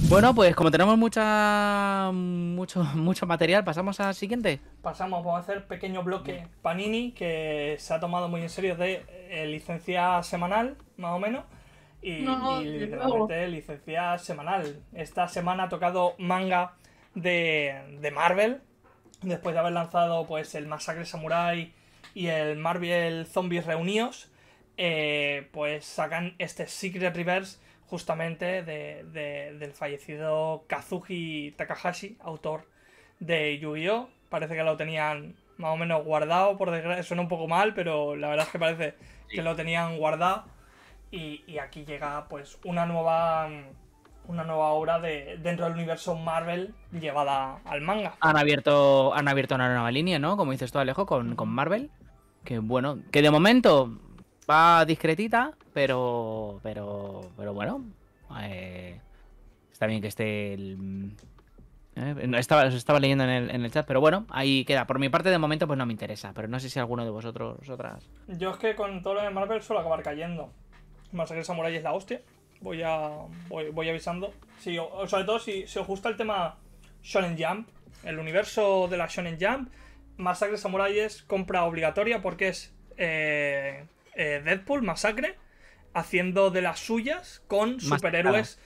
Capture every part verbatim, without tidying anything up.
Bueno, pues como tenemos mucha mucho, mucho material, pasamos al siguiente. Pasamos, vamos a hacer pequeño bloque Panini, que se ha tomado muy en serio de eh, licencia semanal, más o menos. Y, No, y de literalmente licencia semanal. Esta semana ha tocado manga de, de Marvel, después de haber lanzado pues el Masacre Samurai y el Marvel Zombies Reunidos. Eh, pues sacan este Secret Reverse justamente de, de, del fallecido Kazuki Takahashi, autor de Yu-Gi-Oh! Parece que lo tenían más o menos guardado, por desgracia. Suena un poco mal, pero la verdad es que parece sí. que lo tenían guardado. Y, y aquí llega pues una nueva una nueva obra de, dentro del universo Marvel llevada al manga. Han abierto, han abierto una nueva línea, ¿no? Como dices tú, Alejo, con, con Marvel. Que bueno, que de momento va discretita, pero pero pero bueno, eh, está bien que esté el... Eh, estaba, estaba leyendo en el, en el chat, pero bueno, ahí queda. Por mi parte, de momento, pues no me interesa. Pero no sé si alguno de vosotros, otras... Yo es que con todo lo de Marvel suelo acabar cayendo. Masacre Samurai es la hostia. Voy a voy, voy avisando. Sí, o, sobre todo si, si os gusta el tema Shonen Jump, el universo de la Shonen Jump, Masacre Samurai es compra obligatoria porque es eh, eh, Deadpool, Masacre, haciendo de las suyas con superhéroes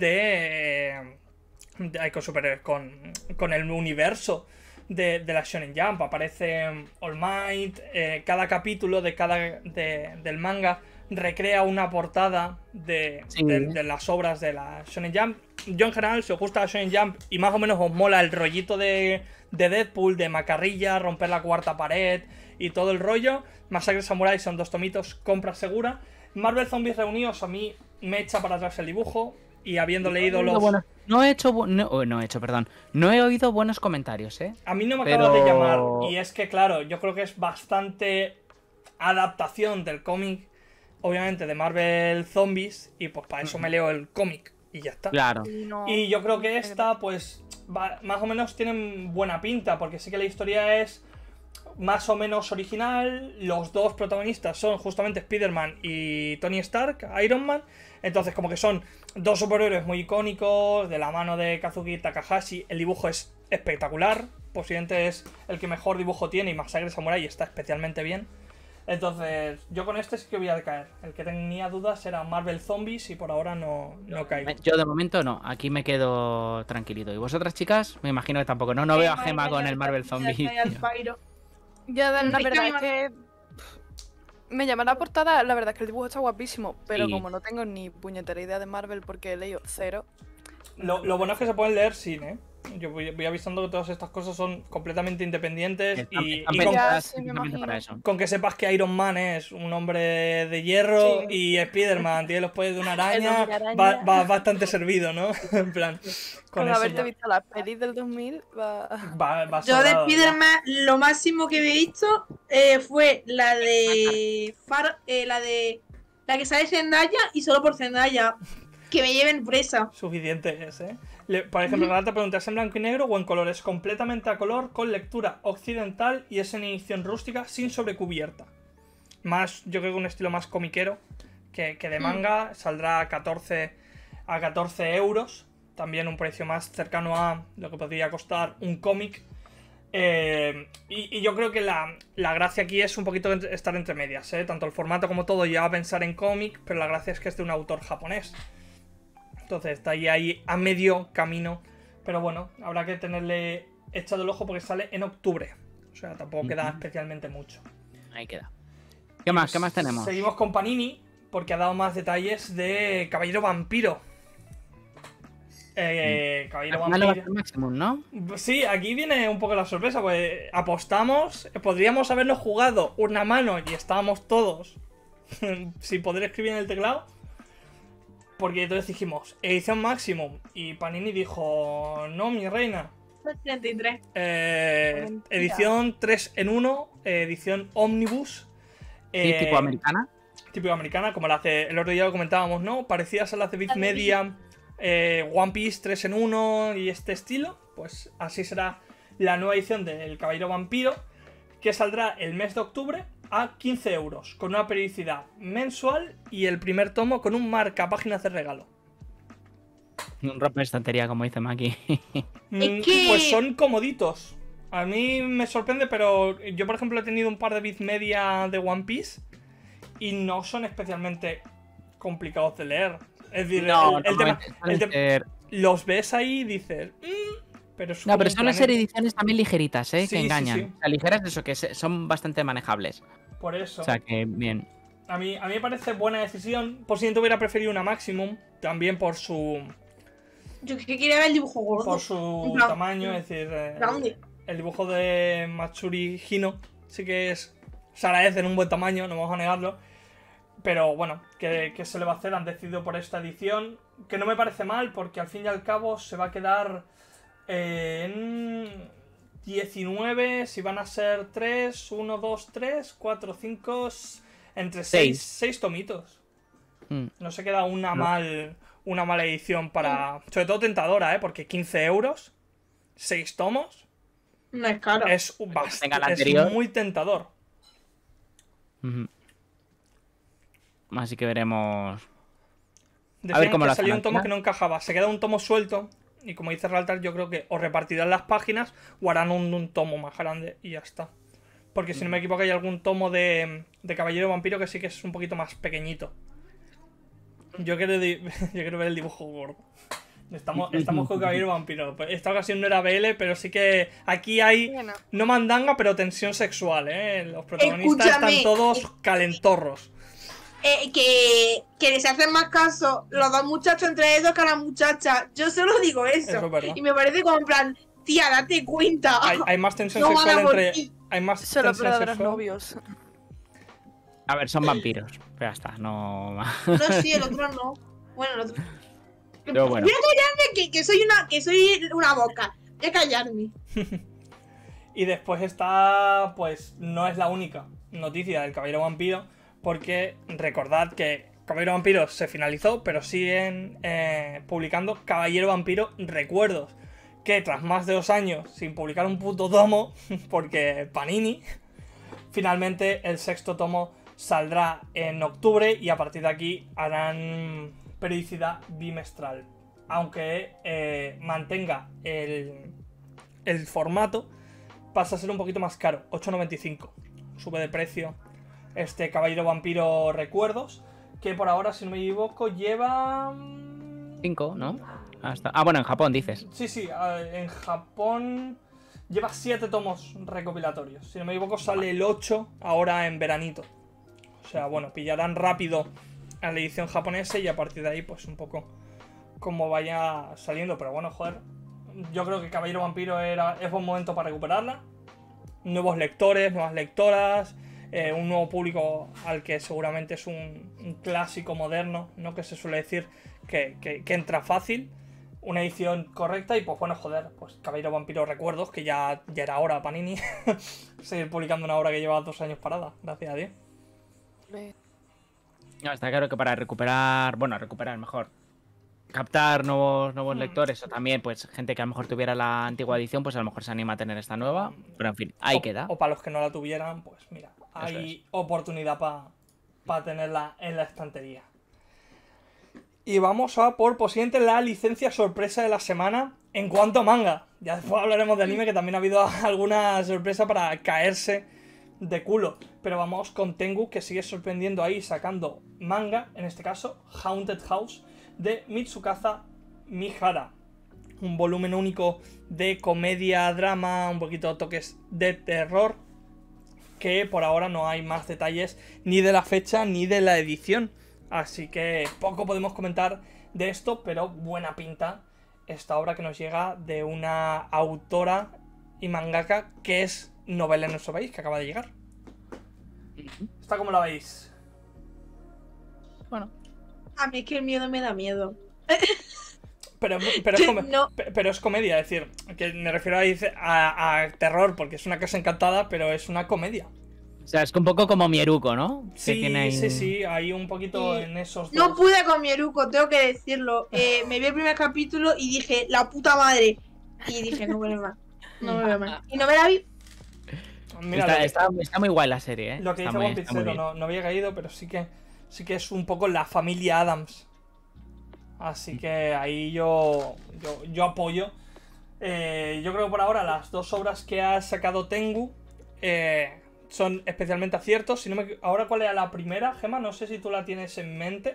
de... Hay con superhéroes, con, con el universo de, de la Shonen Jump. Aparece All Might, eh, cada capítulo de cada de, del manga recrea una portada de, sí. de, de las obras de la Shonen Jump. Yo en general, si os gusta la Shonen Jump y más o menos os mola el rollito de, de Deadpool, de macarrilla, romper la cuarta pared y todo el rollo, Masacre Samurai son dos tomitos, compra segura. Marvel Zombies Reunidos a mí me echa para atrás el dibujo. Y habiendo no leído los... Bueno, no he hecho... No, no he hecho, perdón. No he oído buenos comentarios, ¿eh? A mí no me Pero... acaba de llamar. Y es que, claro, yo creo que es bastante adaptación del cómic, obviamente, de Marvel Zombies. Y pues para eso me leo el cómic. Y ya está. Claro. Y, no, y yo creo que esta, pues, va, más o menos tienen buena pinta. Porque sí que la historia es más o menos original. Los dos protagonistas son justamente Spider-Man y Tony Stark, Iron Man. Entonces como que son dos superhéroes muy icónicos, de la mano de Kazuki Takahashi. El dibujo es espectacular, posiblemente es el que mejor dibujo tiene, y Masacre Samurai está especialmente bien. Entonces yo con este sí que voy a caer. El que tenía dudas era Marvel Zombies y por ahora no, no caigo. Yo de momento no, aquí me quedo tranquilito. ¿Y vosotras, chicas? Me imagino que tampoco, ¿no? No veo a Gema con el Marvel Zombies. Ya, la verdad es que me llama la portada, la verdad es que el dibujo está guapísimo, pero sí. Como no tengo ni puñetera idea de Marvel porque he leído cero. Lo, lo bueno es que se pueden leer sin, ¿eh? Yo voy, voy avisando que todas estas cosas son completamente independientes están, y, están y con, ya, sí, para eso. Con que sepas que Iron Man es un hombre de hierro, sí. Y Spider-Man tiene los poderes de una araña, araña. Va, va bastante servido, ¿no? En plan, con, con haberte ya. Visto las pelis del dos mil va... Va, va yo de Spider-Man lo máximo que he visto eh, fue la de Far, eh, la de la que sale Zendaya y solo por Zendaya. Que me lleven presa. Suficiente es, ¿eh? Le, por ejemplo, mm. te preguntas en blanco y negro o en color. Es completamente a color, con lectura occidental y es en edición rústica sin sobrecubierta. Más, yo creo que un estilo más comiquero que, que de manga. Mm. Saldrá a catorce euros. También un precio más cercano a lo que podría costar un cómic. Eh, y, y yo creo que la, la gracia aquí es un poquito estar entre medias, ¿eh? Tanto el formato como todo lleva a pensar en cómic, pero la gracia es que es de un autor japonés. Entonces está ahí, ahí a medio camino. Pero bueno, habrá que tenerle echado el ojo porque sale en octubre. O sea, tampoco queda uh-huh. especialmente mucho. Ahí queda. ¿Qué más? ¿Qué más tenemos? Seguimos con Panini, porque ha dado más detalles de Caballero Vampiro. Eh, mm. Caballero Vampiro. Maximum, ¿no? Sí, aquí viene un poco la sorpresa. Pues apostamos, podríamos habernos jugado una mano y estábamos todos sin poder escribir en el teclado. Porque entonces dijimos, edición Maximum. Y Panini dijo, no, mi reina. treinta y tres. Eh, edición tres en uno, edición Omnibus. Eh, ¿Sí, tipo americana? Tipo americana, como la hace, el otro día lo comentábamos, ¿no? Parecidas a las de Big Media, eh, One Piece tres en uno y este estilo. Pues así será la nueva edición del Caballero Vampiro, que saldrá el mes de octubre a quince euros, con una periodicidad mensual y el primer tomo con un marca páginas de regalo. Un romper estantería, como dice Maki. Mm, Es que- Pues son comoditos. A mí me sorprende, pero yo, por ejemplo, he tenido un par de bits media de One Piece y no son especialmente complicados de leer. Es decir, No, el, el tema, normalmente el suelen tema- ser- los ves ahí y dices, "Mm", pero es No, como pero un suelen ser planeta. ediciones también ligeritas, ¿eh? Sí, que sí, engañan. sí. O sea, ligeras de eso, que se- son bastante manejables. Por eso. O sea, que bien. A mí, a mí me parece buena decisión. Por si no hubiera preferido una Maximum, también por su Yo que quería ver el dibujo gordo. por su En plan, tamaño, es decir, eh, grande. el dibujo de Matsuri Hino sí que es se agradece en un buen tamaño, no vamos a negarlo. Pero bueno, ¿qué, qué se le va a hacer? Han decidido por esta edición, que no me parece mal, porque al fin y al cabo se va a quedar eh, en diecinueve, si van a ser tres, uno, dos, tres, cuatro, cinco, entre seis, seis tomitos. Mm. No se queda una No. mal una mala edición para... Sobre todo tentadora, ¿eh? Porque quince euros, seis tomos, No es caro. es, tenga bastante, la es anterior. muy tentador. Ujú. Así que veremos. Decían cómo que lo salía hacen un al tomo final. que no encajaba. Se queda un tomo suelto. Y como dice Raltar, yo creo que o repartirán las páginas o harán un, un tomo más grande y ya está. Porque si no me equivoco hay algún tomo de, de Caballero Vampiro que sí que es un poquito más pequeñito. Yo quiero, di- yo quiero ver el dibujo gordo. Estamos, estamos con Caballero Vampiro. Esta ocasión no era B L, pero sí que aquí hay Bueno, no mandanga, pero tensión sexual, ¿eh? Los protagonistas Escúchame. están todos calentorros. Eh, que, que les hacen más caso los dos muchachos entre ellos que a la muchacha. Yo solo digo eso. Eso es verdad. Y me parece como en plan, tía, date cuenta. Hay, hay más tensión No van a sexual entre... morir. Hay más son los tensión verdaderos sexual. novios. A ver, son vampiros. Pero ya está, no. No, sí, el otro no. Bueno, el otro. Pero bueno. Voy a callarme que, que soy una, que soy una boca. Voy a callarme. Y después está, pues, no es la única noticia del Caballero Vampiro, porque recordad que Caballero Vampiro se finalizó, pero siguen eh, publicando Caballero Vampiro Recuerdos, que tras más de dos años sin publicar un puto tomo, porque Panini, finalmente el sexto tomo saldrá en octubre y a partir de aquí harán periodicidad bimestral. Aunque eh, mantenga el, el formato, pasa a ser un poquito más caro, ocho noventa y cinco. Sube de precio este Caballero Vampiro Recuerdos, que por ahora, si no me equivoco, lleva... mm, Cinco, ¿no? Hasta... Ah, bueno, en Japón dices. Sí, sí, eh, en Japón lleva siete tomos recopilatorios. Si no me equivoco, sale el ocho ahora en veranito. O sea, bueno, pillarán rápido a la edición japonesa y a partir de ahí, pues un poco como vaya saliendo. Pero bueno, joder, yo creo que Caballero Vampiro era, es buen momento para recuperarla. Nuevos lectores, nuevas lectoras, eh, un nuevo público al que seguramente es un, un clásico moderno, ¿no? Que se suele decir que, que, que entra fácil. Una edición correcta y pues bueno, joder, pues Caballero Vampiro Recuerdos, que ya, ya era hora Panini seguir publicando una obra que lleva dos años parada, gracias a Dios. No, está claro que para recuperar. Bueno, recuperar mejor. Captar nuevos, nuevos Mm. lectores o también, pues, gente que a lo mejor tuviera la antigua edición, pues a lo mejor se anima a tener esta nueva. Pero en fin, ahí o, queda. O para los que no la tuvieran, pues mira, hay oportunidad para tenerla en la estantería. Y vamos a por posiblemente la licencia sorpresa de la semana en cuanto a manga. Ya después hablaremos de anime, que también ha habido alguna sorpresa para caerse de culo. Pero vamos con Tengu, que sigue sorprendiendo ahí sacando manga, en este caso Haunted House, de Mitsukaza Mihara. Un volumen único de comedia, drama, un poquito toques de terror, que por ahora no hay más detalles ni de la fecha ni de la edición. Así que poco podemos comentar de esto, pero buena pinta esta obra que nos llega de una autora y mangaka que es Novela en nuestro país, que acaba de llegar. ¿Esta cómo la veis? Bueno. A mí es que el miedo me da miedo. Pero, pero, es, come- No. pe- pero es comedia, es decir, que me refiero a, dice- a, a terror, porque es una casa encantada, pero es una comedia. O sea, es un poco como Mieruko, ¿no? Que Sí, tiene ahí- sí, sí, hay un poquito Sí. en esos No dos. pude con mi eruco, tengo que decirlo. Eh, me vi el primer capítulo y dije, la puta madre. Y dije, no me veo más. No me veo más. Y no me la vi. Mira, está, lo que- está, está muy guay la serie, ¿eh? Lo que Está dice muy- One está muy Pizzero, bien. no, no había caído, pero sí que sí que es un poco la familia Adams. Así que ahí yo, yo, yo apoyo. Eh, yo creo que por ahora las dos obras que ha sacado Tengu eh, son especialmente aciertos. Si no me, ahora, ¿cuál era la primera, Gemma? No sé si tú la tienes en mente.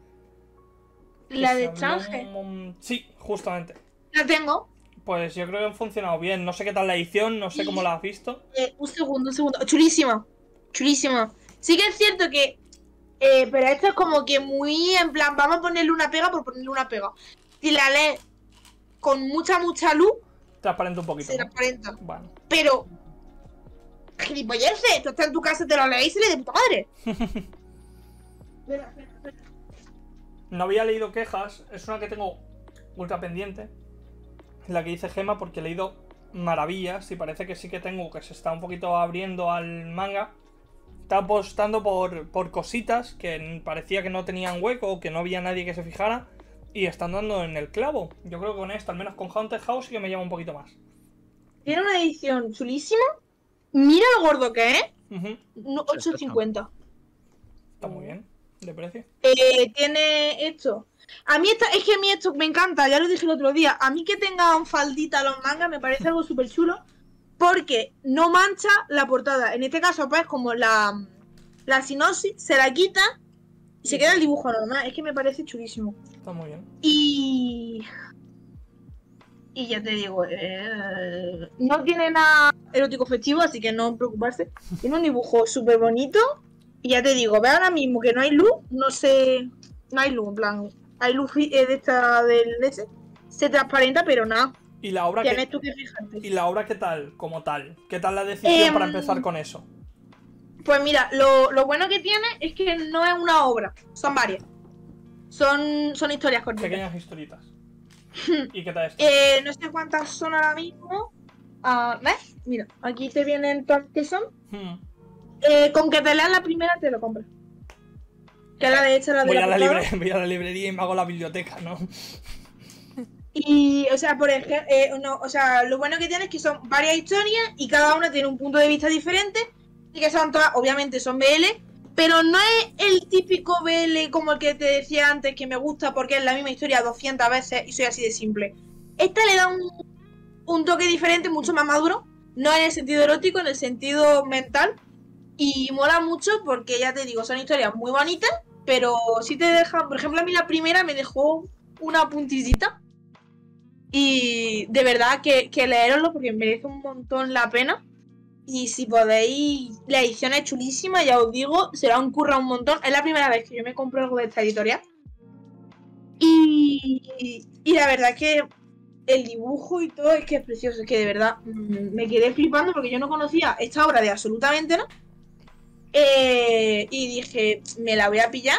La de Se habló Change. un- Sí, justamente. La tengo. Pues yo creo que han funcionado bien. No sé qué tal la edición, no sé cómo la has visto. Eh, un segundo, un segundo. Chulísima. Chulísima. Sí que es cierto que. Eh, pero esto es como que muy en plan, vamos a ponerle una pega por ponerle una pega. Si la lees con mucha, mucha luz, Transparente un poquito, se ¿no? transparenta. Bueno. Pero. Gilipolleces, tú estás en tu casa, te lo lees y se le de puta madre. Espera, espera, espera. No había leído quejas. Es una que tengo ultra pendiente. La que dice Gema, porque he leído maravillas. Y parece que sí que tengo, que se está un poquito abriendo al manga. Está apostando por, por cositas que parecía que no tenían hueco, que no había nadie que se fijara. Y están dando en el clavo. Yo creo que con esta, al menos con Haunted House, sí que me llama un poquito más. Tiene una edición chulísima. Mira lo gordo que es. Ujú. No, ocho cincuenta. Está muy bien, de precio. Eh, tiene esto. A mí esta, es que a mí esto me encanta, ya lo dije el otro día. A mí que tengan faldita los mangas me parece algo súper chulo. Porque no mancha la portada. En este caso, pues, como la, la sinopsis se la quita y se queda el dibujo normal. Es que me parece chulísimo. Está muy bien. Y. Y ya te digo, eh, no tiene nada erótico festivo, así que no preocuparse. Tiene un dibujo súper bonito. Y ya te digo, ve ahora mismo que no hay luz, no sé. No hay luz, en plan. Hay luz eh, de esta del ese. Se transparenta, pero nada. ¿Y la obra Tienes qué, tú que fijarte. ¿Y la obra qué tal, como tal? ¿Qué tal la decisión Em, para empezar con eso? Pues mira, lo, lo bueno que tiene es que no es una obra, son varias. Son, son historias cortitas. Pequeñas historitas. ¿Y qué tal esto? Eh, no sé cuántas son ahora mismo. Ah, ¿ves? Mira, aquí te vienen todas que son. Hmm. Eh, con que te leas la primera te lo compras. Que es la de hecha, la de Voy la a, la portada. libre- voy a la librería y me hago la biblioteca, ¿no? Y, o sea, por ejemplo, eh, no, o sea, lo bueno que tiene es que son varias historias y cada una tiene un punto de vista diferente. Y que son todas, obviamente son B L, pero no es el típico B L como el que te decía antes, que me gusta porque es la misma historia doscientas veces y soy así de simple. Esta le da un, un toque diferente, mucho más maduro. No en el sentido erótico, en el sentido mental. Y mola mucho porque, ya te digo, son historias muy bonitas, pero sí te dejan, por ejemplo, a mí la primera me dejó una puntillita. Y de verdad que, que leeroslo porque merece un montón la pena. Y si podéis, la edición es chulísima, ya os digo, se la han currado un montón. Es la primera vez que yo me compro algo de esta editorial. Y, y la verdad que el dibujo y todo es que es precioso. Es que de verdad mm, me quedé flipando porque yo no conocía esta obra de absolutamente nada. Eh, y dije, me la voy a pillar.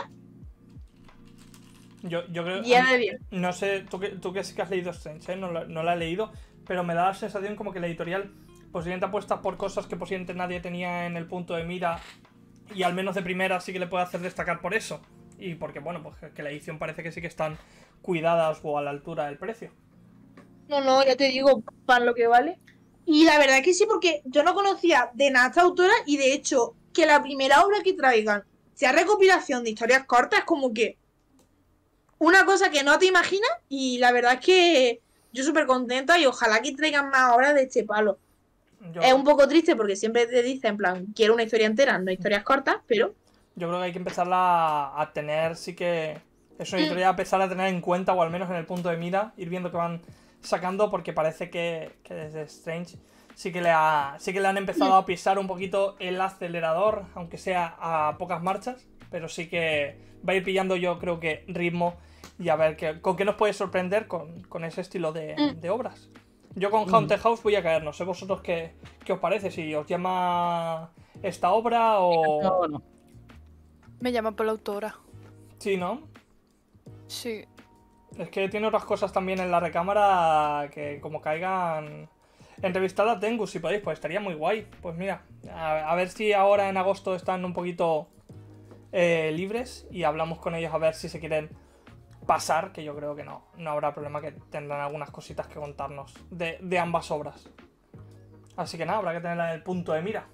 Yo, yo creo... Día de bien. No sé, tú que, tú que sí que has leído Strange, ¿eh? No, la- no la he leído, pero me da la sensación como que la editorial posiblemente apuesta por cosas que posiblemente nadie tenía en el punto de mira y al menos de primera sí que le puede hacer destacar por eso. Y porque, bueno, pues que la edición parece que sí que están cuidadas o a la altura del precio. No, no, ya te digo, para lo que vale. Y la verdad que sí, porque yo no conocía de nada a esta autora y de hecho que la primera obra que traigan sea recopilación de historias cortas es como que una cosa que no te imaginas y la verdad es que yo súper contenta y ojalá que traigan más obras de este palo. Yo, Es un poco triste porque siempre te dicen, en plan, quiero una historia entera, no historias cortas, pero yo creo que hay que empezarla a tener, sí que es una editorial a empezar a tener en cuenta o al menos en el punto de mira, ir viendo que van sacando porque parece que, que desde Strange sí que, le ha, sí que le han empezado a pisar un poquito el acelerador, aunque sea a pocas marchas, pero sí que va a ir pillando yo creo que ritmo y a ver que, con qué nos puede sorprender con, con ese estilo de, de obras. Yo con Haunted House voy a caer, no sé vosotros qué, qué os parece, si os llama esta obra o... No, no. Me llama por la autora. Sí, ¿no? Sí. Es que tiene otras cosas también en la recámara que como caigan... Entrevistar a Tengu, si podéis, pues estaría muy guay. Pues mira, a, a ver si ahora en agosto están un poquito eh, libres y hablamos con ellos a ver si se quieren pasar, que yo creo que no, no habrá problema, que tendrán algunas cositas que contarnos de, de ambas obras. Así que nada, habrá que tenerla en el punto de mira.